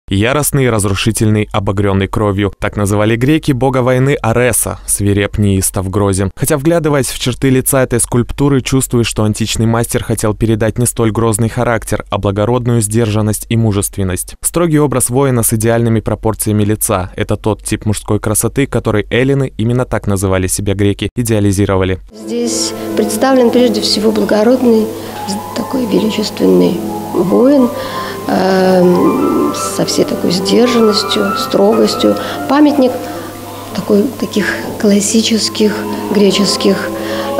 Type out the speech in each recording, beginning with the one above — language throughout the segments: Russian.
Яростный и разрушительный, обогренный кровью. Так называли греки бога войны Ареса, свиреп, неистов, грозен. Хотя, вглядываясь в черты лица этой скульптуры, чувствуешь, что античный мастер хотел передать не столь грозный характер, а благородную сдержанность и мужественность. Строгий образ воина с идеальными пропорциями лица – это тот тип мужской красоты, который эллины, именно так называли себя греки, идеализировали. Здесь представлен прежде всего благородный, такой величественный воин, со всей такой сдержанностью, строгостью. Памятник таких классических греческих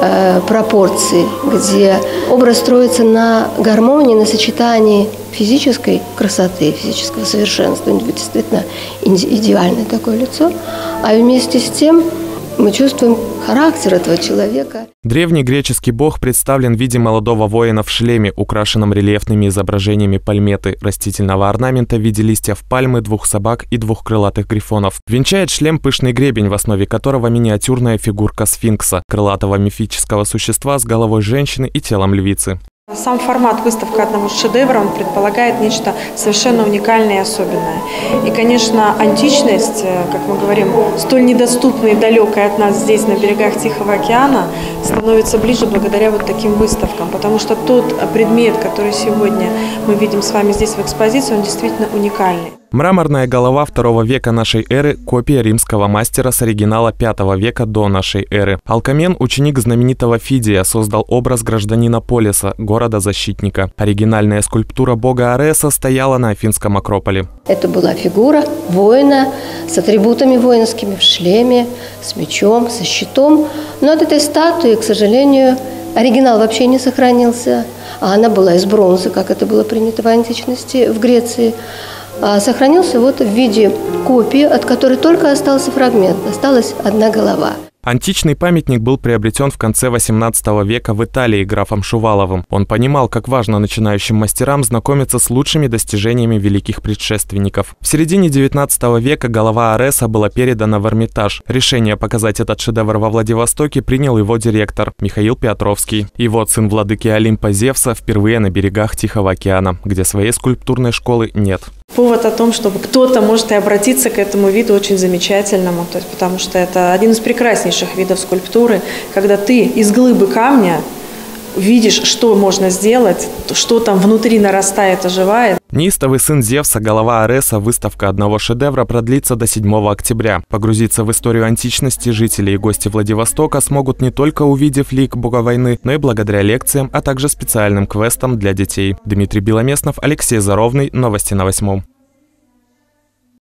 пропорций, где образ строится на гармонии, на сочетании физической красоты, физического совершенства, действительно идеальное такое лицо, а вместе с тем мы чувствуем характер этого человека. Древний греческий бог представлен в виде молодого воина в шлеме, украшенном рельефными изображениями пальметы, растительного орнамента в виде листьев пальмы, 2 собак и 2 крылатых грифонов. Венчает шлем пышный гребень, в основе которого миниатюрная фигурка сфинкса, крылатого мифического существа с головой женщины и телом львицы. Сам формат выставки одного шедевра, он предполагает нечто совершенно уникальное и особенное. И, конечно, античность, как мы говорим, столь недоступная и далекая от нас здесь, на берегах Тихого океана, становится ближе благодаря вот таким выставкам. Потому что тот предмет, который сегодня мы видим с вами здесь в экспозиции, он действительно уникальный. Мраморная голова II века нашей эры – копия римского мастера с оригинала V века до нашей эры. Алкамен, ученик знаменитого Фидия, создал образ гражданина Полиса, города-защитника. Оригинальная скульптура бога Ареса стояла на Афинском Акрополе. Это была фигура воина с атрибутами воинскими, в шлеме, с мечом, со щитом. Но от этой статуи, к сожалению, оригинал вообще не сохранился, а она была из бронзы, как это было принято в античности в Греции. Сохранился вот в виде копии, от которой только остался фрагмент, осталась одна голова. Античный памятник был приобретен в конце XVIII века в Италии графом Шуваловым. Он понимал, как важно начинающим мастерам знакомиться с лучшими достижениями великих предшественников. В середине XIX века голова Ареса была передана в Эрмитаж. Решение показать этот шедевр во Владивостоке принял его директор Михаил Петровский. И вот сын владыки Олимпа Зевса впервые на берегах Тихого океана, где своей скульптурной школы нет. Повод о том, чтобы кто-то может и обратиться к этому виду очень замечательному, то есть, потому что это один из прекраснейших видов скульптуры, когда ты из глыбы камня видишь, что можно сделать, что там внутри нарастает, оживает. Неистовый сын Зевса, голова Ареса, выставка одного шедевра продлится до 7 октября. Погрузиться в историю античности жители и гости Владивостока смогут не только увидев лик бога войны, но и благодаря лекциям, а также специальным квестам для детей. Дмитрий Беломеснов, Алексей Заровный. Новости на 8.